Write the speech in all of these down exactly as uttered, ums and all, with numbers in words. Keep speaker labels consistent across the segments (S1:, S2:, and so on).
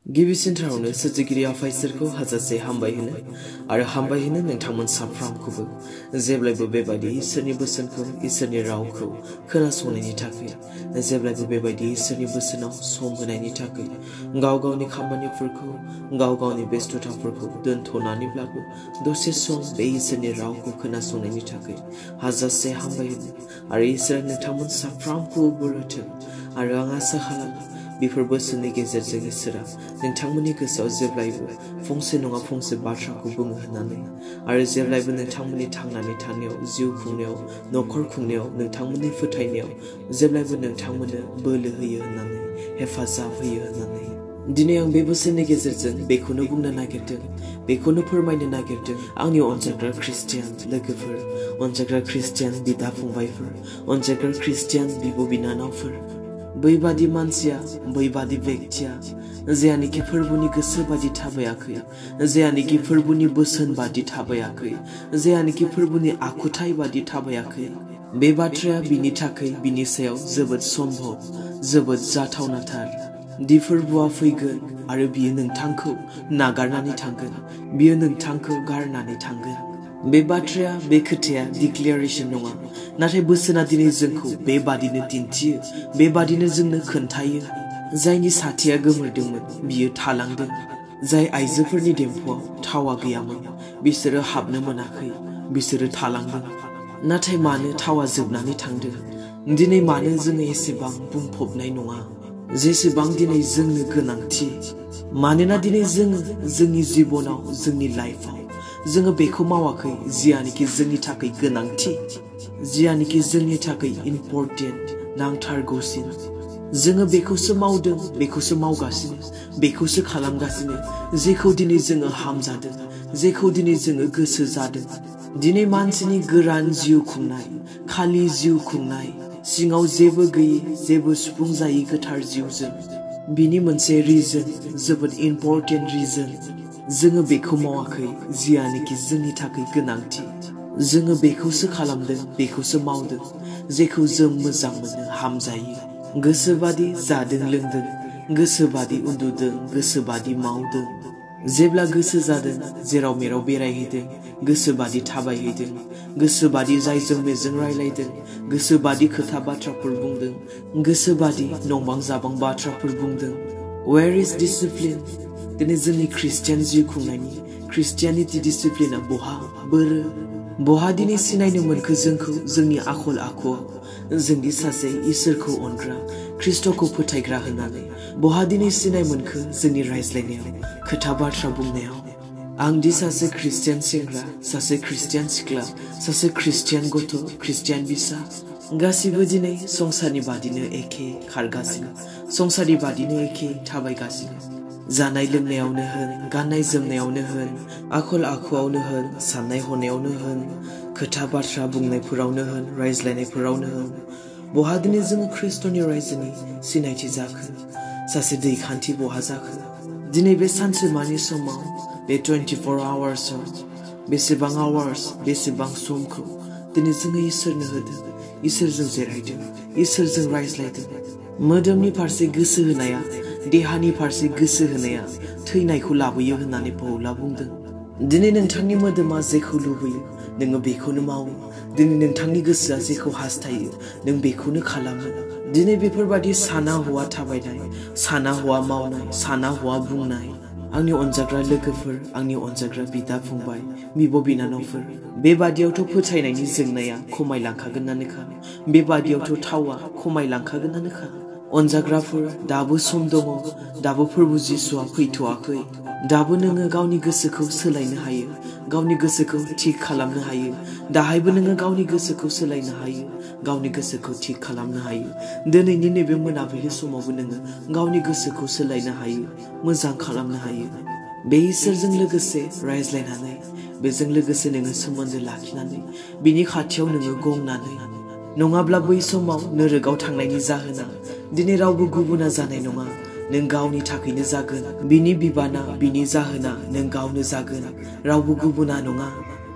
S1: गिबिसिन थारावनो सोरजिगिरि आफा इसोरखौ हाजासे हामबाय होनो आरो हामबाय होनो नोंथांमोन साफ्रोमखौबो जेब्लायबो बेबायदि इसोरनि बोसोनखौ इसोरनि रावखौ खोनासंनायनि थाखाय जेब्लायबो बेबायदि इसोरनि बोसोनाव सम होनायनि थाखाय गाव गावनि खामानिफोरखौ गाव गावनि बेस्थ'ताफोरखौ दोनथ'नानैब्लाबो दसे सम बे इसोरनि रावखौ खोनासंनायनि थाखाय हाजासे हामबाय होनो आरो इसोरा नोंथांमोन साफ्रोमखौबो बोर होथों आरो आं आसा खालामो बेफोर बोसोननि गेजेरजों इसोरा नोंथांमोननि गोसोआव जेब्लायबो फंसे नङा फंसे बाथ्राखौ बुङो होननानै आरो जेब्लायबो नोंथांमोननि थांनानै थानायाव जिउ खुंनायाव न'खर खुंनायाव नोंथांमोननि फोथायनायाव जेब्लायबो नोंथांमोननो बोलो होयो होननानै हेफाजाब होयो होननानै दिनै आं बे बोसोननि गेजेरजों बेखौनो बुंनो नागिरदों बेखौनो फोरमायनो नागिरदों आंनि अनजाग्रा ख्रिस्टियान लोगोफोर अनजाग्रा ख्रिस्टियान बिदा फंबायफोर अनजाग्रा ख्रिस्टियान बिब' बिनानावफोर बैबादि मानसिया बैबादि व्यक्तिया जेयानिखि फोरबोनि गोसो बादि थाबायाखै जेयानिखि फोरबोनि बोसोन बादि थाबायाखै जेयानिखि फोरबोनि आखुथाय बादि थाबायाखै बे बाथ्राया बिनि थाखाय बिनि सायाव जोबोद सम्भब जोबोद जाथावनाथार दि फोरबोआ फैगोन आरो बियो नोंथांखौ नागारनानै थांगोन बियो नोंथांखौ गारनानै थांगोन बे बाथ्राया बे खोथाया डिक्लेरेशन नङा नाथाय बोसोना दिनै जोंखौ बेबादिनो दिन्थियो बेबादिनो जोंनो खोन्थायो जायनि साथिया गोमोरदोंमोन बियो थालांदों जाय आइजोफोरनि देंखोआव थावा गैयामोन बिसोरो हाबनो मोनाखै बिसोरो थालांदों नाथाय मानो थावा जोबनानै थांदों दिनै मानो जोङो एसेबां बुंफबनाय नङा जेसेबां दिनै जोंनो गोनांथि मानोना दिनै जोङो जोंनि जिबनाव जोंनि लाइफआव जोङो बेखौ मावाखै जियानिखि जोंनि थाखाय गोनांथि जियानिखि जोंनि थाखाय इम्परटेन्ट नांथारगौसिन जोङो बेखौसो मावदों बेखौसो मावगासिनो बेखौसो खालामगासिनो जेखौ दिनै जोङो हामजादों जेखौ दिनै जोङो गोसो जादों दिनै मानसिनि गोरान जिउ खुंनाय खालि जिउ खुंनाय सिङाव जेबो गैयै जेबो सुफुंजायै गोथार जिउजों बिनि मोनसे रिजन जोबोद इम्परटेन्ट रिजन जोङो बेखौ मावाखै जियानिखि जोंनि थाखाय गोनांथि जोङो बेखौसो खालामदों बेखौसो मावदों जेखौ जों मोजां मोनो हामजायो गोसोबादि जादों लोंदों गोसोबादि उन्दुदों गोसोबादि मावदों जेब्ला गोसो जादों जेराव मेराव बेरायहैदों गोसोबादि थाबायहैदों गोसोबादि जायजों मेजों रायलायदों गोसोबादि खोथा बाथ्राफोर बुंदों गोसोबादि नंबां जाबां बाथ्राफोर बुंदों वेयर इज डिसिप्लिन दिनै जोंनि ख्रिस्टियान जिउ खुंनायनि ख्रिस्टियानिटि डिसिप्लिना बहा बोरो बहा दिनै सिनायनो मोनखो जोंखौ जोंनि आखल आखुआव जोंदि सासे इसोरखौ अनग्रा ख्रिस्ट'खौ फोथायग्रा होननानै बहा दिनै सिनाय मोनखो जोंनि रायज्लायनायाव खोथा बाथ्रा बुंनायाव आंदि सासे ख्रिस्टियान सेंग्रा सासे ख्रिस्टियान सिख्ला सासे ख्रिस्टियान गथ' ख्रिस्टियान बिसा गासिबो दिनै संसारनि बादिनो एखे खारगासिनो संसारनि बादिनो एखे थाबायगासिनो जानाय लोंनायावनो होन गाननाय जोमनायावनो होन आखल आखुआवनो होन साननाय हनायावनो होन खोथा बाथ्रा बुंनायफोरावनो होन रायज्लायनायफोरावनो होन बहा दिनै जोङो ख्रिस्ट'नि रायजोनि सिनायथि जाखो सासे दैखान्थि बहा जाखो दिनै बे सानसेमानि समाव बे टुवेन्टिफर आवार्सआव बेसेबां आवार्स बेसेबां समखौ दिनै जोङो इसोरनो होदों इसोरजों जिरायदों इसोरजों रायज्लायदों मोदोमनि फारसे गोसो होनाया देहानि फारसे गोसो होनाया थैनायखौ लाबोयो होननानै पौला बुंदों दिनै नोंथांनि मोदोमा जेखौ लुबैयो नोङो बेखौनो मावो दिनै नोंथांनि गोसोआ जेखौ हास्थायो नों बेखौनो खालामो दिनै बेफोरबादि साना हौवा थाबायनाय साना हौवा मावनाय साना हौवा बुंनाय आंनि अनजाग्रा लोगोफोर आंनि अनजाग्रा बिदा फंबाय बिब' बिनानावफोर बेबादियावथ' फोथायनायनि जेंनाया खमायलांखागोनानोखा बेबादियावथ' थावा खमायलांखागोनानोखा अनजाग्राफोर दाबो सम दङ दाबो फोरबो जिसुआ फैथ'वाखै दाबो नोङो गावनि गोसोखौ सोलायनो हायो गावनि गोसोखौ थिग खालामनो हायो दाहायबो नोङो गावनि गोसोखौ सोलायनो हायो गावनि गोसोखौ थिग खालामनो हायो दिनैनि नैबे मोनाबिलि समावबो नोङो गावनि गोसोखौ सोलायनो हायो मोजां खालामनो हायो बे इसोरजों लोगोसे रायज्लायनानै बेजों लोगोसे नोङो सोमोन्दो लाखिनानै बिनि खाथियाव नोङो गंनानै नङाब्ला बै समाव नोरोगाव थांनायनि जाहोना दिनै रावबो गुबुना जानाय नङा नों गावनि थाखायनो जागोन बिनि बिबाना बिनि जाहोना नों गावनो जागोन रावबो गुबुना नङा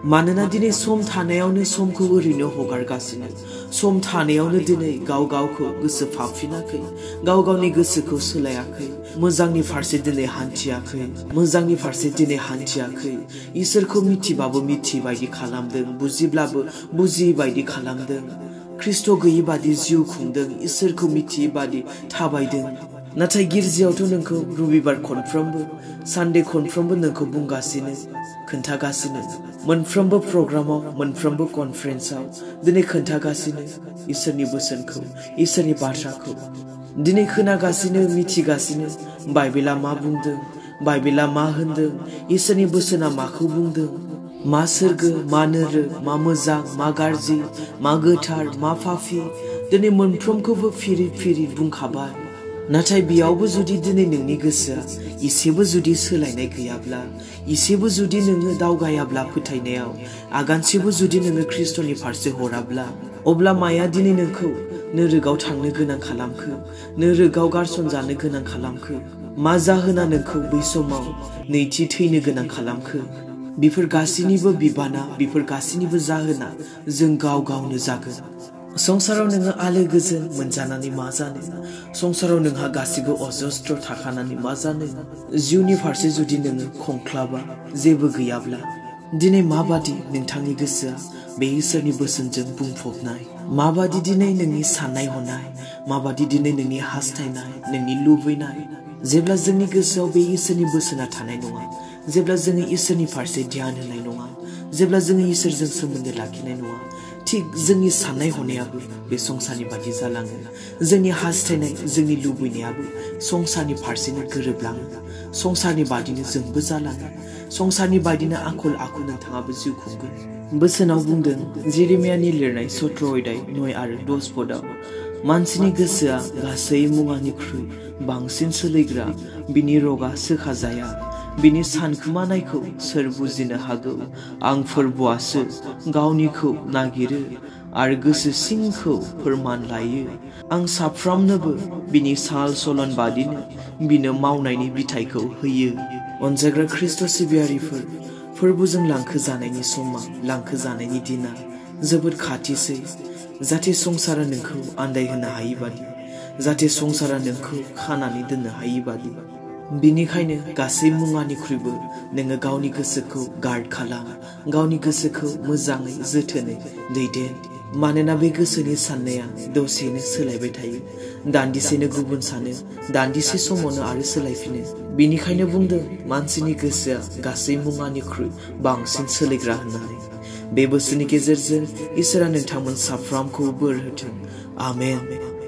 S1: मानोना दिनै सम थानायावनो समखौ ओरैनो हगारगासिनो सम थानायावनो दिनै गाव गावखौ गोसो फाफिनाखै गाव गावनि गोसोखौ सोलायाखै मोजांनि फारसे दिनै हान्थियाखै मोजांनि फारसे दिनै हान्थियाखै इसोरखौ मिथिबाबो मिथियै बायदि खालामदों बुजिब्लाबो बुजियै बायदि खालामदों ख्रिस्ट' गैयै बादि जिउ खुंदों इसोरखौ मिथियै बादि थाबायदों नाथाय गिर्जायावथ' नोंखौ रबिबार खनफ्रोमबो सानडे खनफ्रोमबो नोंखौ बुंगासिनो खोन्थागासिनो मोनफ्रोमबो प्रग्रामाव मोनफ्रोमबो कनफारेन्सआव दिनै खोन्थागासिनो इसोरनि बोसोनखौ इसोरनि बाथ्राखौ दिनै खोनागासिनो मिथिगासिनो बाइबेला मा बुंदों बाइबेला मा होनदों इसोरनि बोसोना माखौ बुंदों मा सोरगो मा नोरो मा मोजां मा गाज्रि मा गोथार मा फाफि दिनै मोनफ्रोमखौबो फिरि फिरि बुंखाबाय नाथाय बेयावबो जुदि दिनै नोंनि गोसोआ इसेबो जुदि सोलायनाय गैयाब्ला इसेबो जुदि नोङो दावगायाब्ला फोथायनायाव आगानसेबो जुदि नोङो ख्रिस्ट'नि फारसे हराब्ला अब्ला माया दिनै नोंखौ नोरोगाव थांनो गोनां खालामखो नोरोगाव गारसनजानो गोनां खालामखो मा जाहोना नोंखौ बै समाव नैथि थैनो गोनां खालामखो बेफोर गासैनिबो बिबाना बेफोर गासैनिबो जाहोना जों गाव गावनो जागोन संसाराव नोङो आलो गोजोन मोनजानानै मा जानो संसाराव नोंहा गासिबो अजस्त्र थाखानानै मा जानो जिउनि फारसे जुदि नोङो खंख्लाबा जेबो गैयाब्ला दिनै माबादि नोंथांनि गोसोआ बे इसोरनि बोसोनजों बुंफबनाय माबादि दिनै नोंनि साननाय हनाय माबादि दिनै नोंनि हास्थायनाय नोंनि लुबैनाय जेब्ला जोंनि गोसोआव बे इसोरनि बोसोना थानाय नङा जेब्ला जोङो इसोरनि फारसे ध्यान होनाय नङा जेब्ला जोङो इसोरजों सोमोन्दो लाखिनाय नङा थिग जोंनि साननाय हनायाबो बे संसारनि बादि जालाङो जोंनि हास्थायनाय जोंनि लुबैनायाबो संसारनि फारसेनो गोरोबलाङो संसारनि बादिनो जोंबो जालाङो संसारनि बादिनो आखल आखु नोंथाङाबो जिउ खुंगोन बोसोनाव बुंदों जेरेमियानि लिरनाय सत्र अध्याय नय आरो दस पदआव मानसिनि गोसोआ गासै मुवानिख्रुइ बांसिन सोलिग्रा बिनि रगा सोखाजाया बिनि सानखोमानायखौ सोर बुजिनो हागौ आं फोरबुआसो गावनिखौ नागिरो आरो गोसो सिंखौ फोरमान लायो आं साफ्रोमनोबो बिनि साल सलन बादिनो बिनो मावनायनि बिथाइखौ होयो अनजाग्रा ख्रिस्ट' सिबियारिफोर फोरबोजों लांखो जानायनि समा लांखो जानायनि दिना जोबोद खाथिसै जाहाथे संसारा नोंखौ आन्दायहोनो हायि बादि जाहाथे संसारा नोंखौ खानानै दोननो हायि बादि बिनिखायनो गासै मुवानिख्रुइबो नोङो गावनि गोसोखौ गार्ड खालाम गावनि गोसोखौ मोजाङै जोथोनै दैदेन मानोना बे गोसोनि साननाया दसेनो सोलायबाय थायो दान्दिसेनो गुबुन सानो दान्दिसे समावनो आरो सोलायफिनो बिनिखायनो बुंदों मानसिनि गोसोआ गासै मुवानिख्रुइ बांसिन सोलिग्रा होननानै बे बोसोरनि गेजेरजों इसोरा नोंथांमोन साफ्रोमखौ बोर होथों आमेन।